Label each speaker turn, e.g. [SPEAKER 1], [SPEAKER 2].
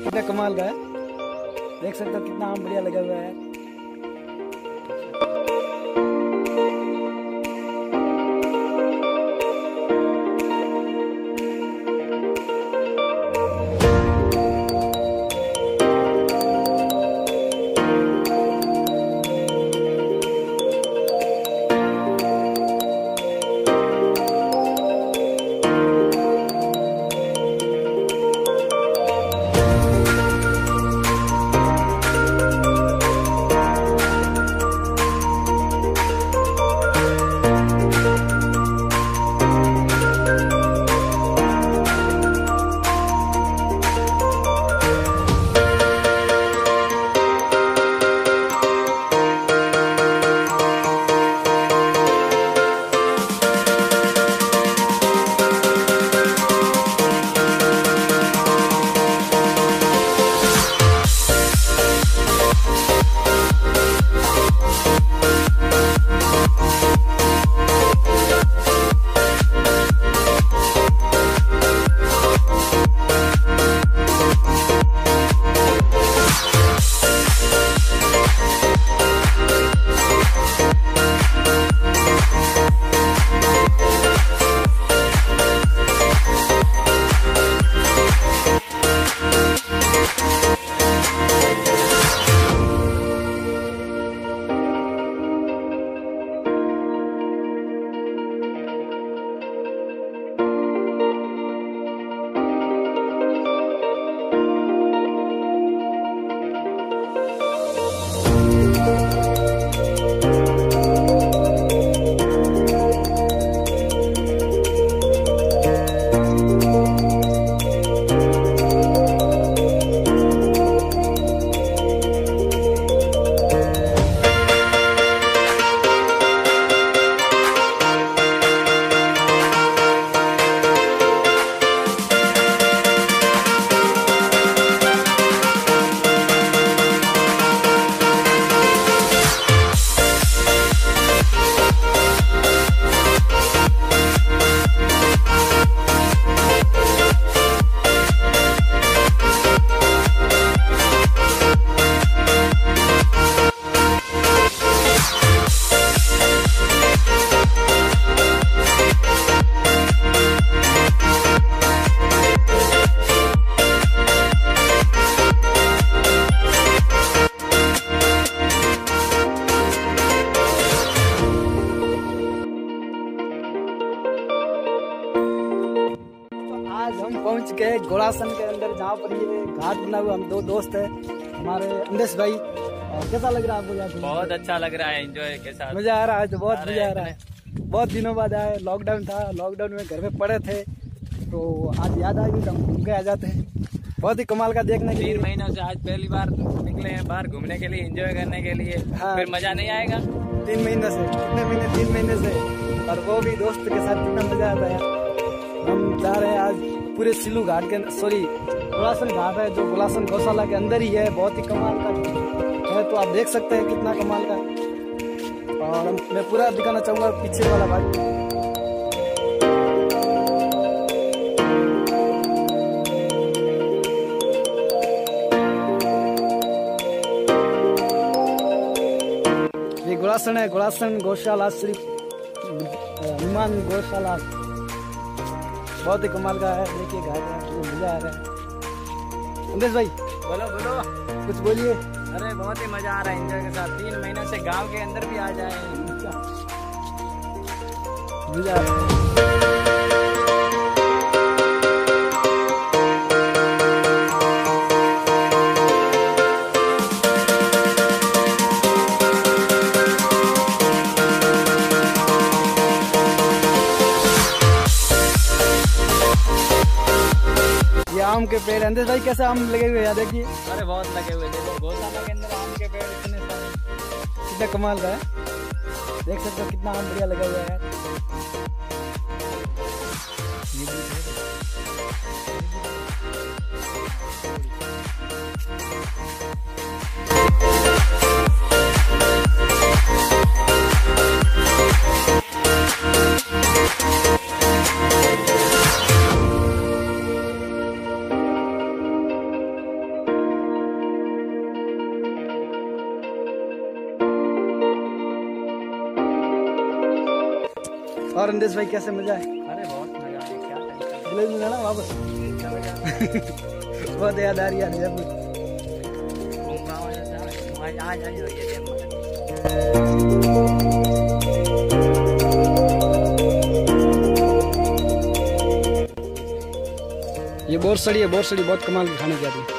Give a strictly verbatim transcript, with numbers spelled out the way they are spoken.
[SPEAKER 1] कितना कमाल का है, देख सकते हो कितना आम बढ़िया लगा हुआ है। पहुंच गए गोलासन के अंदर, जहाँ पर ये घाट बना हुआ। हम दो दोस्त हैं हमारे, अंदेश भाई। और कैसा लग रहा है आपको यहाँ पे?
[SPEAKER 2] बहुत अच्छा लग रहा है, एंजॉय के साथ
[SPEAKER 1] मजा आ रहा है। तो बहुत मजा आ रहा है। बहुत दिनों बाद आए, लॉकडाउन था, लॉकडाउन में घर में पड़े थे, तो आज याद आ गई तो हम घूम के आ जाते हैं। बहुत ही कमाल का देखने के लिए।
[SPEAKER 2] तीन महीनों से आज पहली बार निकले हैं बाहर घूमने के लिए, एंजॉय करने के लिए।
[SPEAKER 1] हाँ,
[SPEAKER 2] फिर मजा नहीं आएगा?
[SPEAKER 1] तीन महीने से, कितने महीने, तीन महीने से, और वो भी दोस्त के साथ, कितना मजा आता है। हम जा रहे हैं आज पूरे सिलू घाट के, सॉरी गोलासन घाट है जो गोलासन गौशाला के अंदर ही है। बहुत ही कमाल का है, तो आप देख सकते हैं कितना कमाल का। और मैं पूरा दिखाना चाहूंगा पीछे वाला भाग। ये गोलासन है, गोलासन गौशाला श्री हनुमान गौशाला। बहुत ही कमाल का है। देखिए घाट है, तो मजा आ रहा है। अंदेश भाई
[SPEAKER 2] बोलो बोलो,
[SPEAKER 1] कुछ बोलिए।
[SPEAKER 2] अरे बहुत ही मजा आ रहा है एंजॉय के साथ। तीन महीने से गांव के अंदर भी आ जाए,
[SPEAKER 1] मजा आ रहा है। आम के पेड़, अंदेश भाई कैसे आम लगे हुए हैं देखिए।
[SPEAKER 2] अरे बहुत लगे हुए, देखो गौशाला के अंदर आम के पेड़ इतने सारे,
[SPEAKER 1] कितना कमाल का है। देख सकते हो कितना आम बढ़िया लगा हुआ है। और अंदेश भाई कैसे मजा है?
[SPEAKER 2] अरे बहुत मजा आया, क्या टेंशन।
[SPEAKER 1] ग्लेज में जाना वापस बहुत याद आ रही है जब
[SPEAKER 2] आज आज
[SPEAKER 1] ये बोरसड़ी है, बोरसड़ी बहुत कमाल की खाने की आती है।